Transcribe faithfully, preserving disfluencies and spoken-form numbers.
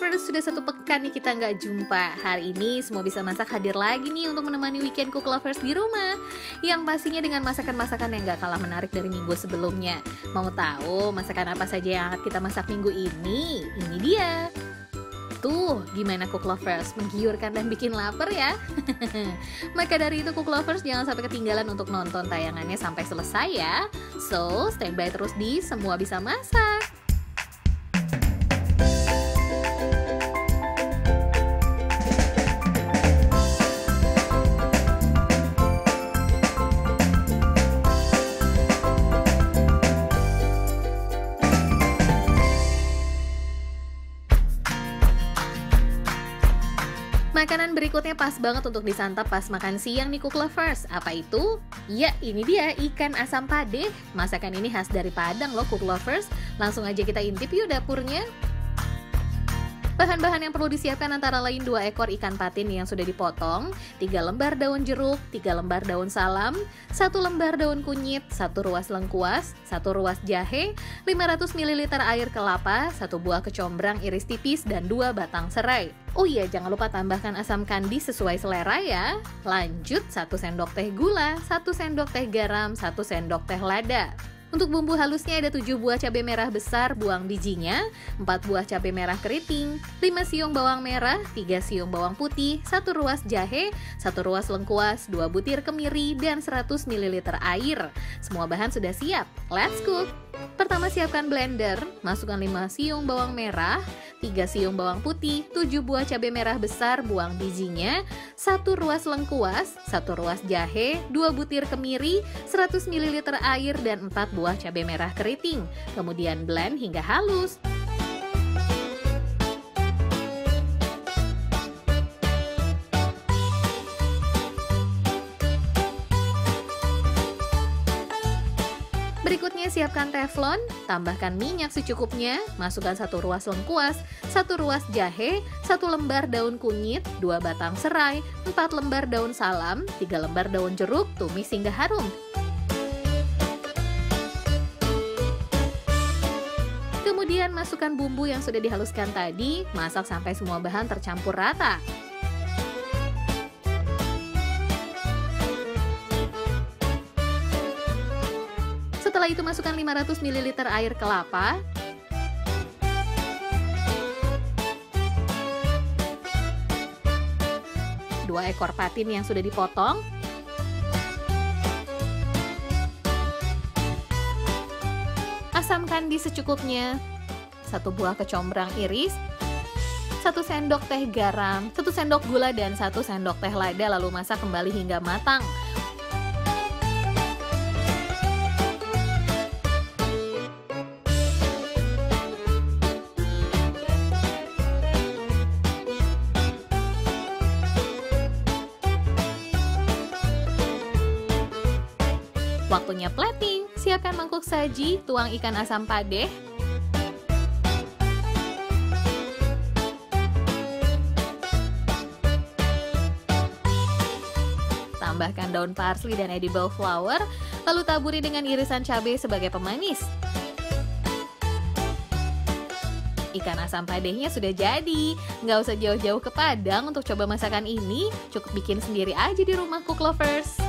lovers, sudah satu pekan nih kita nggak jumpa. Hari ini semua bisa masak hadir lagi nih untuk menemani weekend cook lovers di rumah. Yang pastinya dengan masakan-masakan yang nggak kalah menarik dari minggu sebelumnya. Mau tahu masakan apa saja yang akan kita masak minggu ini? Ini dia. Tuh, gimana cook lovers? Menggiurkan dan bikin lapar ya? Maka dari itu cook lovers jangan sampai ketinggalan untuk nonton tayangannya sampai selesai ya. So, standby terus di Semua Bisa Masak. Makanan berikutnya pas banget untuk disantap pas makan siang nih cook lovers. Apa itu? Ya, ini dia ikan asam padeh. Masakan ini khas dari Padang loh cook lovers. Langsung aja kita intip yuk dapurnya. Bahan-bahan yang perlu disiapkan antara lain dua ekor ikan patin yang sudah dipotong, tiga lembar daun jeruk, tiga lembar daun salam, satu lembar daun kunyit, satu ruas lengkuas, satu ruas jahe, lima ratus mililiter air kelapa, satu buah kecombrang iris tipis, dan dua batang serai. Oh iya, jangan lupa tambahkan asam kandi sesuai selera ya. Lanjut, satu sendok teh gula, satu sendok teh garam, satu sendok teh lada. Untuk bumbu halusnya ada tujuh buah cabai merah besar, buang bijinya, empat buah cabai merah keriting, lima siung bawang merah, tiga siung bawang putih, satu ruas jahe, satu ruas lengkuas, dua butir kemiri, dan seratus mililiter air. Semua bahan sudah siap, let's cook! Pertama siapkan blender, masukkan lima siung bawang merah, tiga siung bawang putih, tujuh buah cabai merah besar, buang bijinya, satu ruas lengkuas, satu ruas jahe, dua butir kemiri, seratus mililiter air, dan empat buah cabai merah keriting. Kemudian blend hingga halus. Berikutnya siapkan teflon, tambahkan minyak secukupnya, masukkan satu ruas lengkuas, satu ruas jahe, satu lembar daun kunyit, dua batang serai, empat lembar daun salam, tiga lembar daun jeruk, tumis hingga harum. Kemudian masukkan bumbu yang sudah dihaluskan tadi, masak sampai semua bahan tercampur rata. Setelah itu masukkan lima ratus mililiter air kelapa, dua ekor patin yang sudah dipotong, asam kandi secukupnya, satu buah kecombrang iris, satu sendok teh garam, satu sendok gula, dan satu sendok teh lada, lalu masak kembali hingga matang. Waktunya plating, siapkan mangkuk saji, tuang ikan asam padeh, tambahkan daun parsley dan edible flower, lalu taburi dengan irisan cabai sebagai pemanis. Ikan asam padehnya sudah jadi, nggak usah jauh-jauh ke Padang untuk coba masakan ini, cukup bikin sendiri aja di rumah cook lovers.